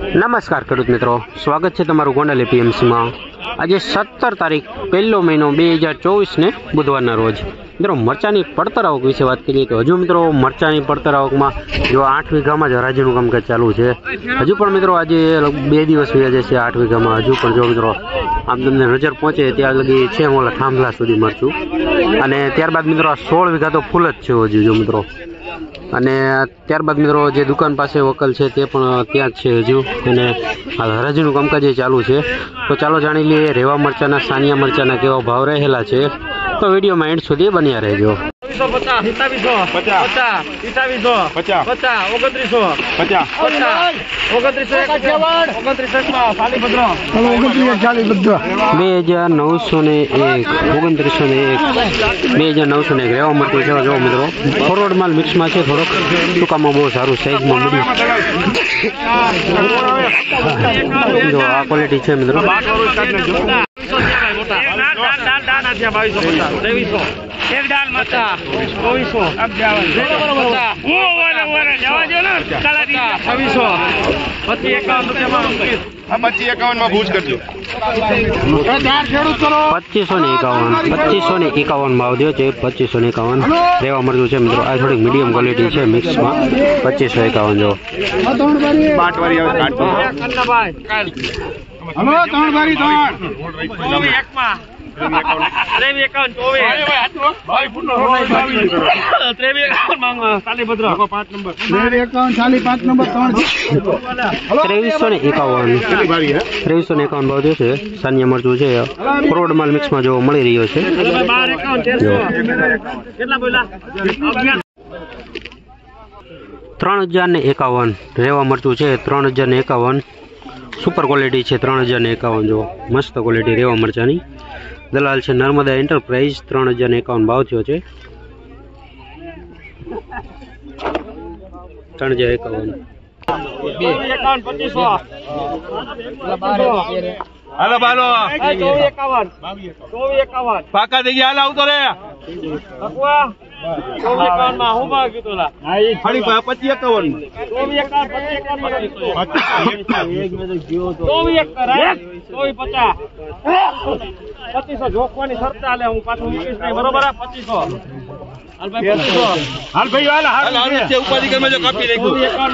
નમસ્કાર ખેડૂત મિત્રો, સ્વાગત છે તમારું ગોંડલ એપીએમસીમાં। આજે 17 તારીખ 1લો મહિનો 2024 ને બુધવારના રોજ મિત્રો મરચાની પડતર આવક વિશે વાત કરીએ તો હજુ મિત્રો મરચાની પડતર આવકમાં જો 8 વીઘામાં જ હરાજીનું કામકાજ ચાલુ છે। હજુ પણ મિત્રો આજે 2 દિવસ વયા જશે 8 વીઘામાં। હજુ પણ જો મિત્રો આમ તમને નજર પહોંચે ત્યાં લગી છે મોલા થાંભલા સુધી મરચું, અને ત્યારબાદ મિત્રો આ 16 વીઘા તો ફૂલ જ છે હજુ જો મિત્રો। અને ત્યારબાદ મિત્રો જે દુકાન પાસે વકલ છે તે પણ ત્યાં જ છે હજુ, અને હરાજીનું કામકાજ ચાલુ છે। તો ચાલો જાણી લઈએ રેવા મરચાના સાનિયા મરચાના કેવા ભાવ રહેલા છે। તો વિડીયોમાં એન્ડ સુધી બન્યા રહેજો। 250, 2901 રેવા મરચું છે જો મિત્રો। ફોરવર્ડ માલ મિક્સમાં છે, થોડોક ટૂંકામાં બહુ સારું સાઈઝમાં મળ્યું જો આ ક્વોલિટી છે મિત્રો। એક ડાલ મચા 2551 માં ભૂજ કરજો। 2551 ભાવ દો છે। 2551 રેવા મરચું છે મિત્રો। આ થોડીક મીડિયમ ક્વોલિટી છે મિક્સમાં। 2551 જો બાટવારી આવે હલો ત્રણ બારી ત્રણ 2351 ભાવ દે છે। સાનિયા મરચું છે, ફોરવર્ડ માલ મિક્સમાં જોવા મળી રહ્યો છે। 3051 રેવા મરચું છે। 3051 સુપર ક્વોલિટી છે। 3051 જો મસ્ત ક્વોલિટી રેવા મરચાની। દલાલ છે નર્મદા એન્ટરપ્રાઇઝ। 3051 ભાવ થયો છે। 3051 હાલો બાલો 2451 પાકા થઈ ગયા હાલ આવતો રે અકવા 2451 માં હું ભાવ કીધો લા ખાલી 2551 2550 જોખવાની શરત આલે હું પાછું મૂકીશ નહીં બરોબર 2500 હાલ ભાઈ હાલ ઉપાધિ કરવા જો કાપી નાખ્યું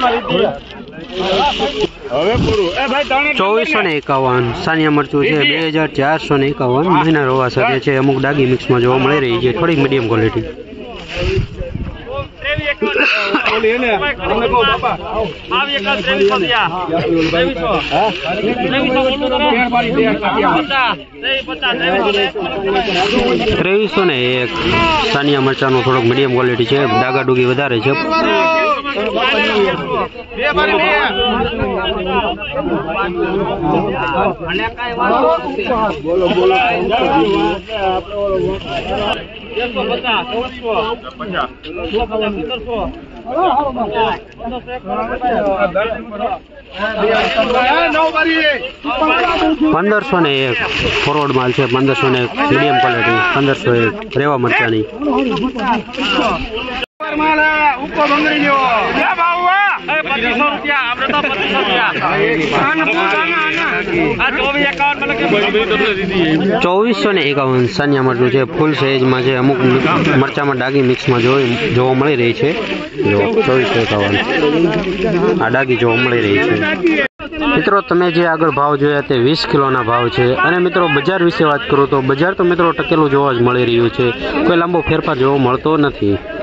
હવે પૂરું એ ભાઈ 2451 સાનિયા મરચું છે। 2451 મહિના રોવા સાથે છે। અમુક ડાગી મિક્સમાં જોવા મળી રહી છે, થોડીક મીડિયમ ક્વોલિટી। ત્રેવીસો ને એક સાનિયા મરચાનું થોડોક મીડિયમ ક્વોલિટી છે, ડાગા ડુગી વધારે છે। પંદરસો ને એક ફોરવર્ડ માલ છે। 1501 મીડિયમ ક્વોલિટી। 1501 રેવા મરચાની। ચોવીસો ને 51 સાનિયા મરચું છે, ફૂલ સાઈઝમાં છે। અમુક મરચામાં ડાગી મિક્સમાં જોવા મળી રહી છે। 2451 આ ડાગી જોવા મળી રહી છે। મિત્રો તમે જે આગળ ભાવ જોયા તે 20 કિલોના ભાવ છે। અને મિત્રો બજાર વિશે વાત કરું તો બજાર તો મિત્રો ટકેલું જોવા જ મળી રહ્યું છે, કોઈ લાંબો ફેરફાર જોવા મળતો નથી।